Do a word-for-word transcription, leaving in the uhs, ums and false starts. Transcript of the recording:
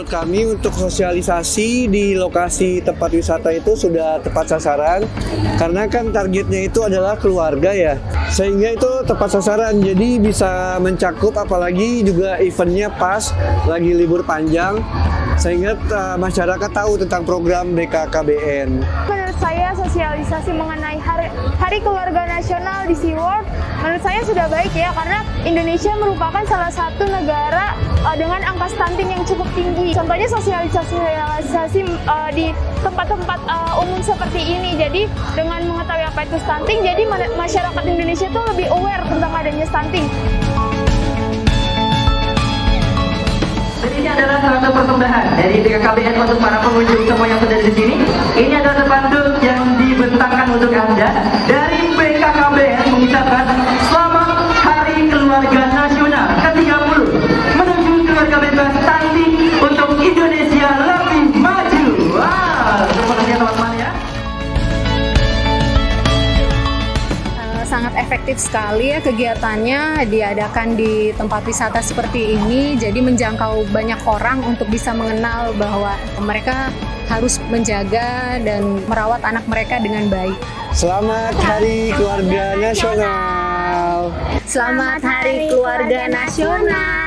menurut kami untuk sosialisasi di lokasi tempat wisata itu sudah tepat sasaran, karena kan targetnya itu adalah keluarga ya, sehingga itu tepat sasaran, jadi bisa mencakup, apalagi juga eventnya pas lagi libur panjang, sehingga uh, masyarakat tahu tentang program B K K B N. Menurut saya sosialisasi mengenai Hari, Hari Keluarga Nasional di SeaWorld menurut saya sudah baik ya, karena Indonesia merupakan salah satu negara uh, dengan angka stunting yang cukup tinggi. Contohnya sosialisasi uh, di tempat-tempat uh, umum seperti ini. Jadi dengan mengetahui apa itu stunting, jadi masyarakat Indonesia itu lebih aware tentang adanya stunting. Dan ini adalah salah satu persembahan dari B K K B N untuk para pengunjung semua yang sudah di sini. Ini adalah spanduk yang dibentangkan untuk Anda dari B K K B N mengucapkan Selamat Hari Keluarga Nasional ke tiga puluh menuju keluarga bebas stunting untuk Indonesia lebih maju. Wah, terima kasih teman-teman ya. Sangat efektif sekali ya kegiatannya, diadakan di tempat wisata seperti ini, jadi menjangkau banyak orang untuk bisa mengenal bahwa mereka harus menjaga dan merawat anak mereka dengan baik. Selamat Hari Keluarga Nasional. Selamat Hari Keluarga Nasional.